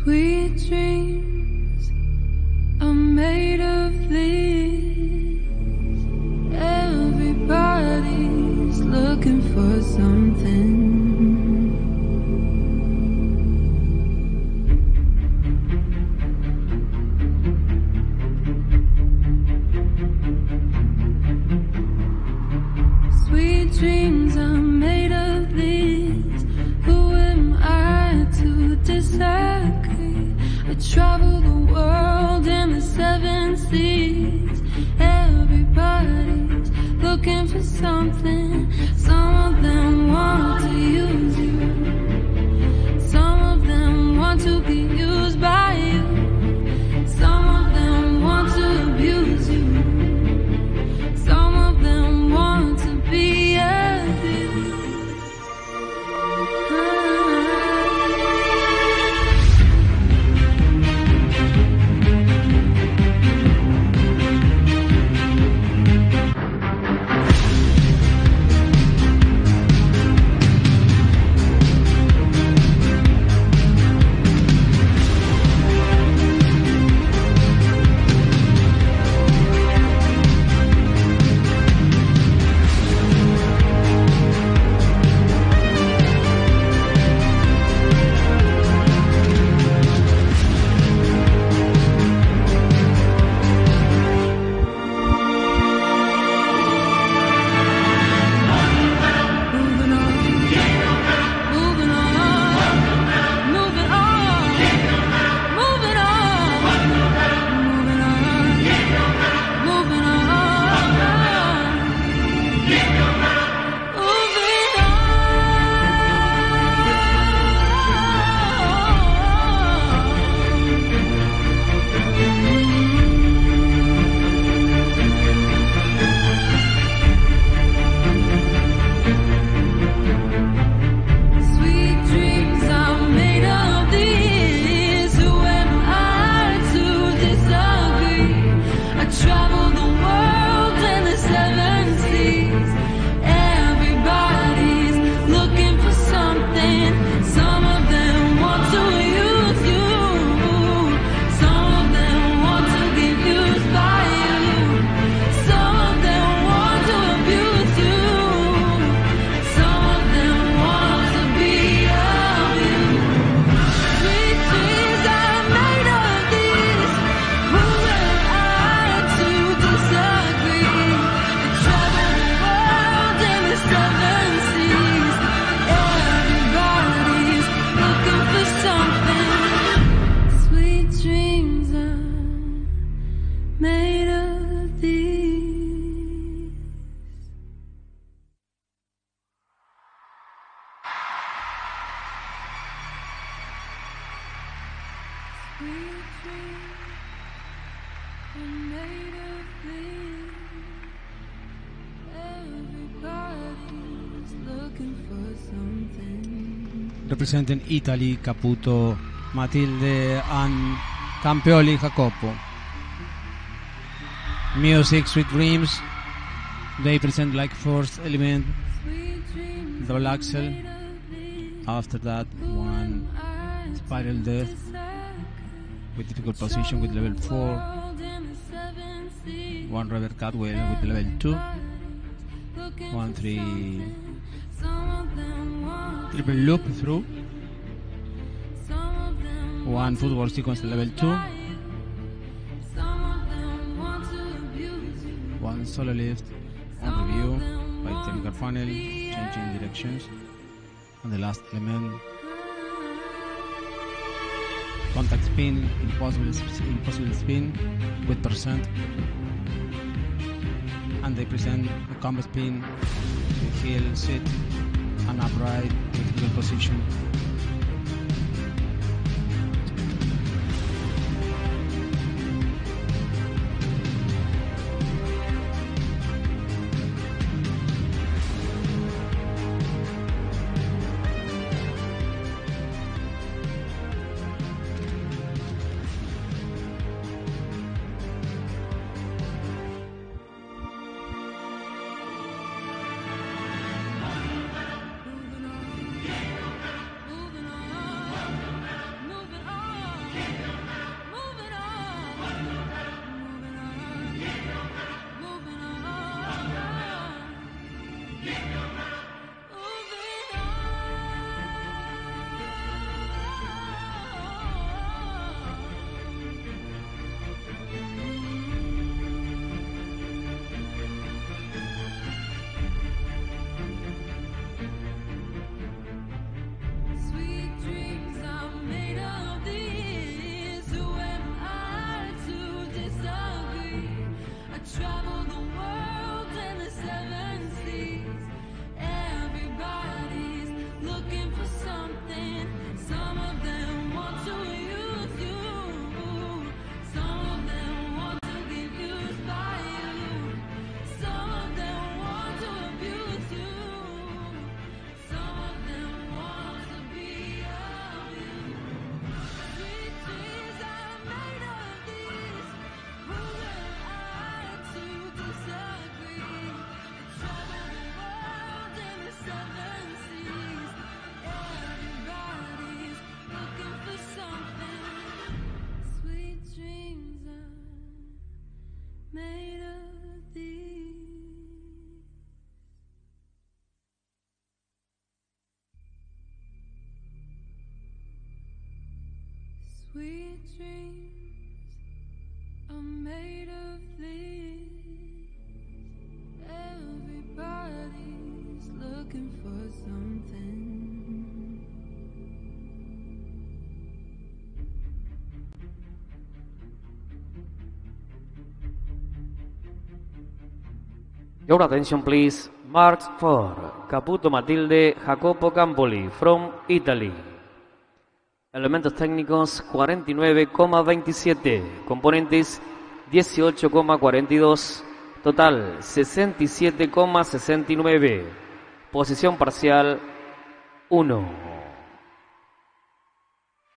Sweet dreams are made of this. Everybody's looking for something. Sweet dreams are made of this. Who am I to disagree? I travel the world in the 7 seas. Everybody's looking for something. Some of them want to use you. Some of them want to be used by you. Some of them want to abuse you. Some of them want to be abused. Representing Italy, Caputo, Matilde, and Campioli, Jacopo. Music, Sweet Dreams. They present like first element, double axel. After that, one spiral death with difficult position with level 4. One rubber catwheel with level 2. 1-3 triple loop through. One footwork sequence level 2. One solo lift on review by technical funnel, changing directions. And the last element, contact spin, impossible spin with percent. And they present a combo spin, heel, sit, and upright, critical position. made of these. Everybody's looking for something. Your attention please. Marks for Caputo Matilde Jacopo Campoli from Italy. Elementos técnicos 49,27. Componentes 18,42. Total 67,69. Posición parcial 1.